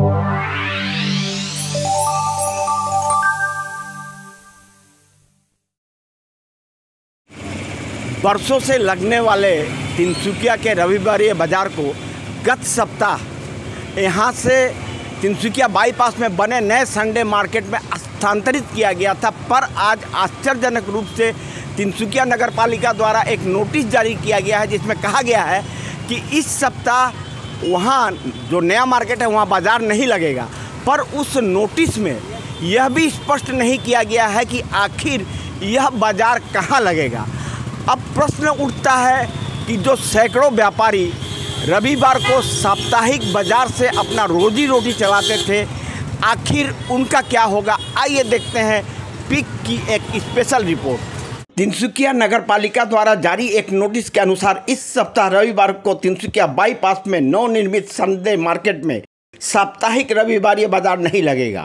बरसों से लगने वाले तिनसुकिया के रविवारी बाजार को गत सप्ताह यहाँ से तिनसुकिया बाईपास में बने नए संडे मार्केट में स्थानांतरित किया गया था। पर आज आश्चर्यजनक रूप से तिनसुकिया नगर पालिका द्वारा एक नोटिस जारी किया गया है, जिसमें कहा गया है कि इस सप्ताह वहाँ जो नया मार्केट है वहाँ बाज़ार नहीं लगेगा। पर उस नोटिस में यह भी स्पष्ट नहीं किया गया है कि आखिर यह बाज़ार कहाँ लगेगा। अब प्रश्न उठता है कि जो सैकड़ों व्यापारी रविवार को साप्ताहिक बाजार से अपना रोजी रोटी चलाते थे, आखिर उनका क्या होगा। आइए देखते हैं पिक की एक स्पेशल रिपोर्ट। तिनसुकिया नगर पालिका द्वारा जारी एक नोटिस के अनुसार इस सप्ताह रविवार को तिनसुकिया बाईपास में नवनिर्मित संडे मार्केट में साप्ताहिक रविवारी बाजार नहीं लगेगा।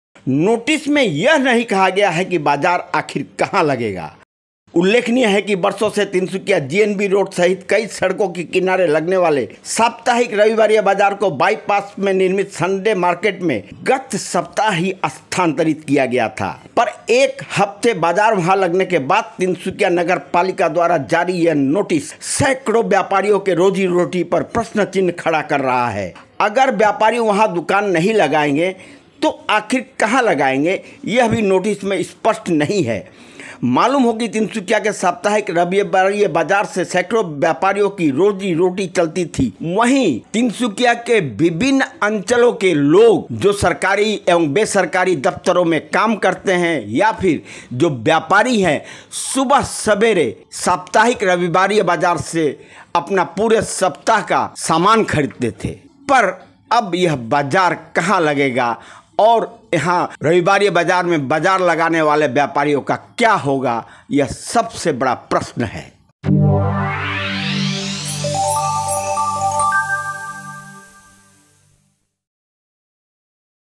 नोटिस में यह नहीं कहा गया है कि बाजार आखिर कहां लगेगा। उल्लेखनीय है कि वर्षों से तिनसुकिया जीएनबी रोड सहित कई सड़कों के किनारे लगने वाले साप्ताहिक रविवारी बाजार को बाईपास में निर्मित संडे मार्केट में गत सप्ताह ही स्थानांतरित किया गया था। पर एक हफ्ते बाजार वहां लगने के बाद तिनसुकिया नगर पालिका द्वारा जारी यह नोटिस सैकड़ों व्यापारियों के रोजी रोटी पर प्रश्न चिन्ह खड़ा कर रहा है। अगर व्यापारी वहां दुकान नहीं लगाएंगे तो आखिर कहां लगाएंगे, यह भी नोटिस में स्पष्ट नहीं है। मालूम हो कि तिनसुकिया के साप्ताहिक रविवारी बाजार से सैकड़ों व्यापारियों की रोजी रोटी चलती थी। वहीं तिनसुकिया के विभिन्न अंचलों के लोग जो सरकारी एवं बेसरकारी दफ्तरों में काम करते हैं या फिर जो व्यापारी हैं, सुबह सवेरे साप्ताहिक रविवारी बाजार से अपना पूरे सप्ताह का सामान खरीदते थे। पर अब यह बाजार कहाँ लगेगा और यहाँ रविवारी बाजार में बाजार लगाने वाले व्यापारियों का क्या होगा, यह सबसे बड़ा प्रश्न है।